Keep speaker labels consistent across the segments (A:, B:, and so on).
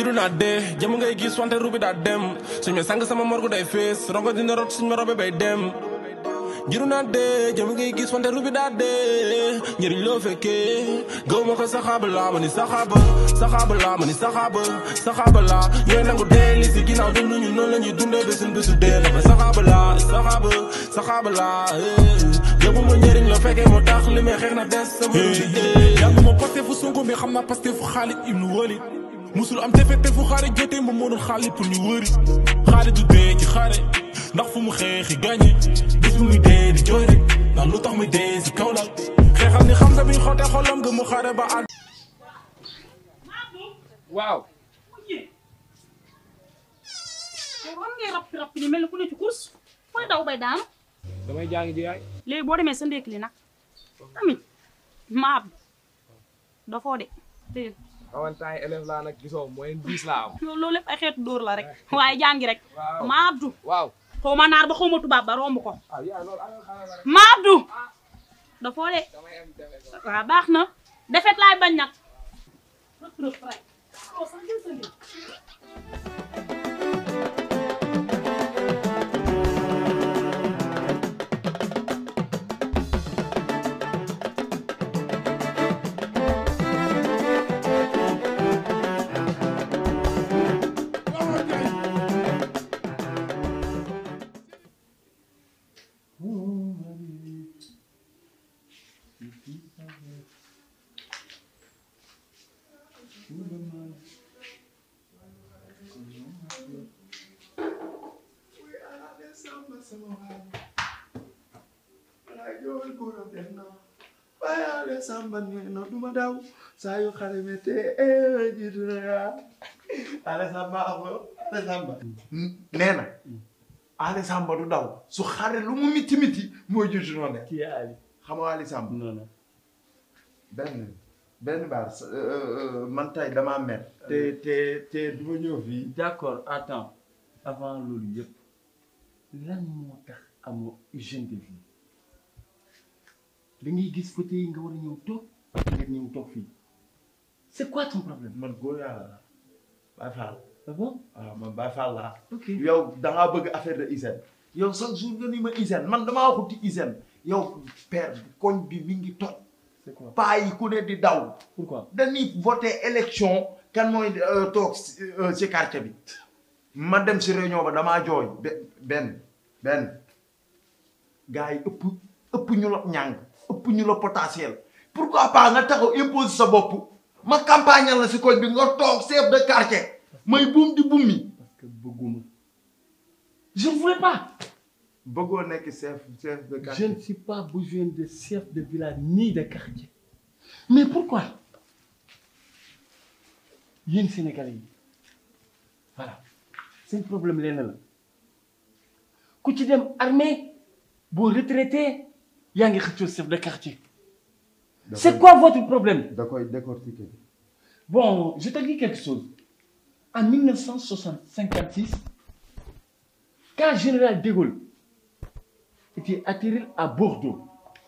A: giru naa dee jëm ngay gis wante rubi daa dem suñ me sang sama morgu day fees rongo dina rot suñ ma robe bay dem giru naa dee jëm ngay gis wante rubi daa dee njëriñ loo fekkee gaw ma ko saxaaba laa ma ni saxaaba laa ma ni saxaaba laa ñooy nangu dee li si ginnaaw dund ñu noonu la ñuy dundee ba suñ bésu dee dama saxaaba laa yóbbu ma njëriñ loo fekkee moo tax li may xeex na des sama yàggu ma posté fu Sonko bi xam naa posté fu Khalid ibnu Walid musul am te fu xaare jotee ma moo doon xaali pour ñu wëri xaare du dee ci xaare ndax fu mu xeexi gàññe bis bu muy dee di jooy rek ndax lu tax muy dee si kaw lal xeexal ni xam sa bi xootee xolam nga mu xaare ba ànd
B: waaw
C: wan ngay rap ni mel ni ku ne ci course fooy daw bay daanu
B: damay jàngi ji yaay
C: léegi boo demee sa ndékk li nag tamit maab dafoo de dégg
B: awantaay élève laa nag gisoo mooy 10 laa am
C: loolu lépp ay xeetu dóor la rek waaye jàngi rek maabdu
B: waaw
C: xaw ma naar ba xaw ma tubaab ba romb ko
B: yaa loolu xaaral
C: maabdu dafoo de waaw baax na defet laay bañ nag
D: Samba no duma daw saa yu xale mete jiitu na yaa Ale Samba Ale Samba nee na Ale Samba du daw su xare lu mu miti moo jiitu noonu ne kii Ali xam nga Ali Samba non benn baar man tay damaa mer te du ma ñëw fii
E: d'accord attends avant loolu yëpp lan moo tax amoo hygiène de vie li ngay gis photo yi nga war a ñëw toog nga ñëw toog fii c'est quoi ton problème.
D: man góor yàlla la Baye Fall.
E: ah bon
D: waaw man Baye Fall laa.
E: ok
D: yow da ngaa bëgg affaire de hygiène. yow chaque jour nga ni ma hygiène man damaa waxuti hygiène yow père koñ bi mi ngi toj.
E: c'est quoi
D: paa yi ku ne di daw.
E: pourquoi
D: dañuy voté élection kan mooy toog ci quartier bi. ma dem si réunion ba damaa jooy benn gars yi ëpp ñu la ñàng ëpp ñu la potentiel pourquoi pas nga taxaw impose sa bopp ma campagne la si koñ bi nga toog chef de quartier may buum di buum mi
E: parce que bëgguma je ne voulais pas
D: bëggoo nekk chef de
E: je
D: quartier
E: ne suis pas besoin de chef de village ni de quartier mais pourquoi yéen Sénégalais yi voilà seen problème lenn la ku ci dem armée boo retraité yaa ngi xëccoo chef de quartier. C'est quoi votre problème?
D: da koy décortiquer.
E: Bon, je te dis quelque chose. En 1956, quand général de Gaulle était atterri à Bordeaux,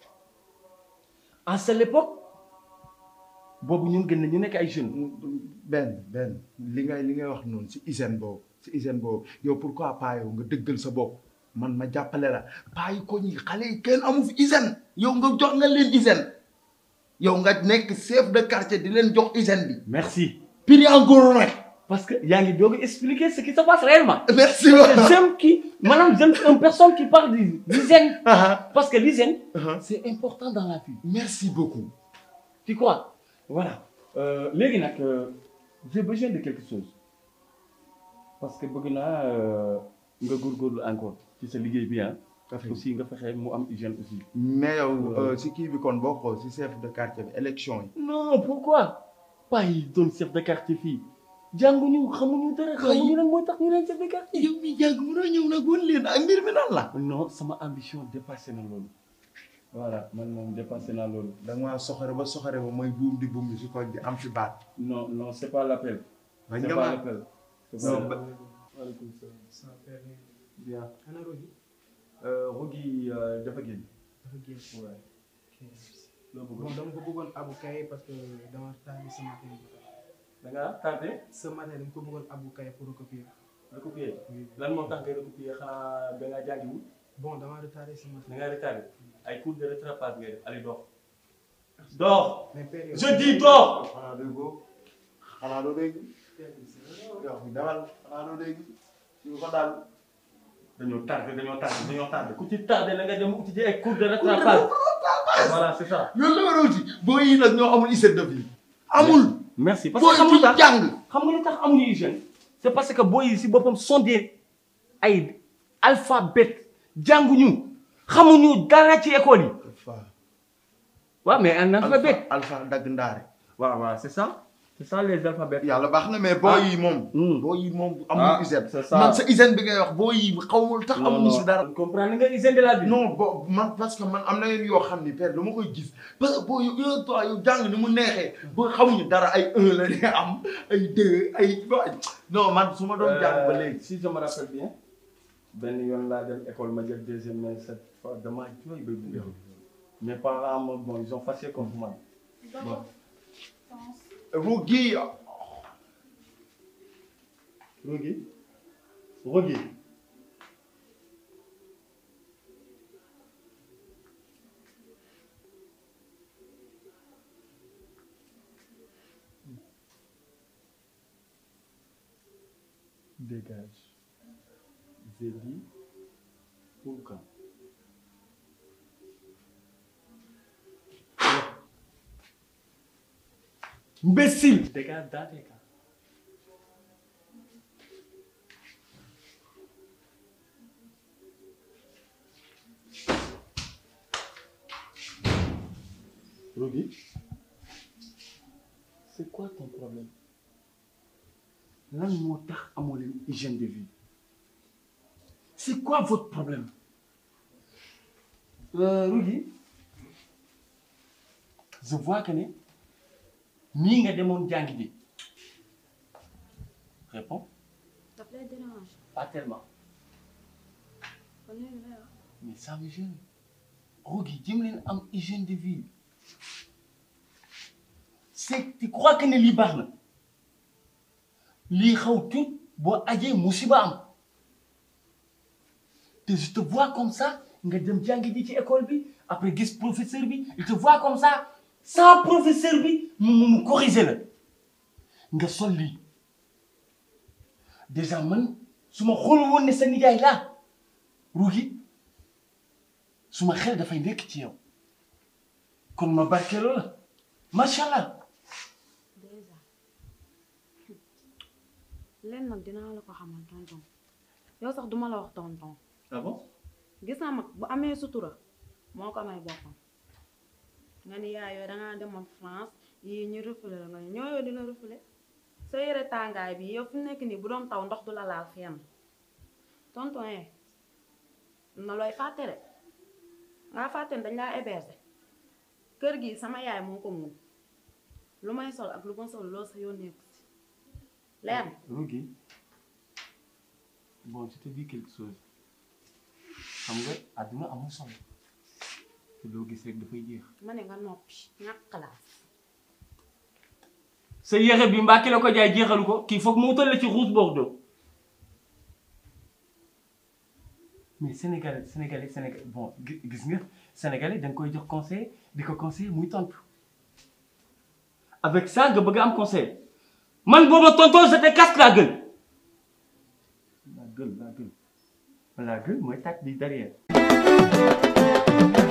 E: à cette époque, boobu ñun gën nañu nekk ay jeunes.
D: benn li ngay wax noonu si hygiène boobu yow pourquoi pas yow nga dëggal sa bopp man ma jàppale la pas yi ko ñi xale yi kenn amu fi hygiène yow nga jox nga leen hygiène yow nga nekk chef de quartier di leen jox hygiène bi.
E: Merci.
D: Pire en gros nag.
E: Parce que yaa ngi doog expliquer ce qui se passe réellement.
D: Merci.
E: J'aime une personne qui parle de l'hygiène. Parce que l'hygiène, c'est important dans la vie.
D: Merci beaucoup.
E: Tu crois? Voilà. Léegi nag j'ai besoin de quelque chose. Parce que bëgg naa nga góorgóorlu encore ci sa liggéey bi ah. aussi nga fexe mu am hygiène aussi.
D: mais yow si kii bi kon boo xool si chef de quartier bi élection yi.
E: Non, pourquoi? Pas yi doon chef de quartier fii. jànguñu xamuñu dara xamuñu lan mooy tax ñu leen chef de quartier.
D: yow mi jàng mënoo ñëw nag wan leen ak mbir mi nan la.
E: non sama ambition dépassé na loolu. voilà man moom dépassé naa loolu.
D: da nga maa soxore ba mooy buum di si koñ bi am fi baat.
E: non non c'est pas l'appel.
D: c'est
E: pas l'appel.
F: waaleykum salaam.
E: bien.
F: ana Rogi.
E: Rogi dafa génn.
F: dafa génn.
E: waaw.
F: bon dama ko bëggoon abu kay parce que dama taal sama kër
E: da nga tardé.
F: ce matin dama ko bëggoon abbu kay pour recopier.
E: recopier lan moo tax ngay recopier xanaa da ngaa jàngiwul.
F: bon damaa retardé ce matin.
E: da ngaa retardé ay cours de rattrapage ngay def allez dors. dors.
F: mais père yow.
E: je dis dors.
D: xanaa déggoo xanaa doo dégg yow demal xanaa doo dégg ñu ko daal
E: dañoo tardé ku ci tardé na nga dem uti ci ay cours de rattrapage. voilà c'est ça.
D: loolu la war a wuti boo yi nag ñoo amul hygiène de vie amul
E: merci parce
D: boo
E: que xam nga lu tax
D: jàng
E: xam nga lu tax amuñu hygiène. c'est parce que booy yi si boppam sont des ay alphabet jànguñu xamuñu dara ci école yi. waaw mais un alphabet.
D: alpha dagg ndaare
E: waaw c'est ça les alphabets.
D: yàlla baax na mais boo yi moom boo yi moom amul hygiène
E: c'est ça
D: man sa hygiène bi ngay wax boo yi xawul tax amuñu si dara
E: comprendre nga hygiène de la vie.
D: non bo man parce que man am na yenn yoo xam ni père dama koy gis parce que boo yow toi yow jàng ni mu neexee boo xamuñu dara ay 1 la di am ay 2 ay non man su ma doon jàng ba léegi
E: si je me rappelle bien benn yoon laa dem école ma jël deuxième mais cette fois damaa jooy ba bu mes parents bon ils ont fâché contre moi. Bon.
D: Rougui
E: Dégage. Zélie. Pourquoi? Imbécile! Dégage dans tes cas. Rogi, c'est quoi ton problème? Lan moo tax amoo leen hygiène de vie? C'est quoi votre problème? Rogi, je vois que ne nii nga demoon jàngi ji. Réponds.
C: daf lay dérange.
E: Pas tellement.
C: kon léegi lay wax.
E: Mais ça me gêne. Rogi, jëm leen am hygiène de vie. C'est tu crois que ne lii baax na. lii xaw tuut boo ajee musiba am. te je te vois comme ça nga dem jàngi ji ci école bi après gis professeur bi il te voit comme ça sans professeur bi mu corriger la nga sol lii déjà man su ma xool woon ne sa nijaay laa Rougui su ma xel dafay nekk ci yow kon ma barkeeloo la macha allah.
C: déjà leen nag dinaa la ko xamal tonton yow sax duma la wax tonton.
E: ah bon.
C: gis naa mag bu amee sutura moo ko may boppam nga ni yaay yooyu dangaa demoon France yii ñu refoulé la nga ñoo yooyu di la refoulé sa yére tàngaay bi yow fu nekk nii bu doon taw ndox du la laal fenn tonton yee na looy fàtte rek nga fàtte ne dañ laa héberger kër gi sama yaay moo ko moom lu may sol ak lu ma sol loo sa yoon nekku si leer na.
E: Rougui bon je te dis quelque chose xam nga àdduna amul solo te loo gis rek dafay jeex.
C: ma ne nga noppi ñàkk laa.
E: sa yére bi mbaa ki la ko jaay jeexalu ko kii foog mu wutal la ci rouge bordeaux mais sénégalais bon gis nga sénégalais da nga koy jox conseil di ko conseil muy tontu avec ça nga bëgg am conseil man booba tontoo je te casse la gueule. la gueule mooy tàkk di derrière.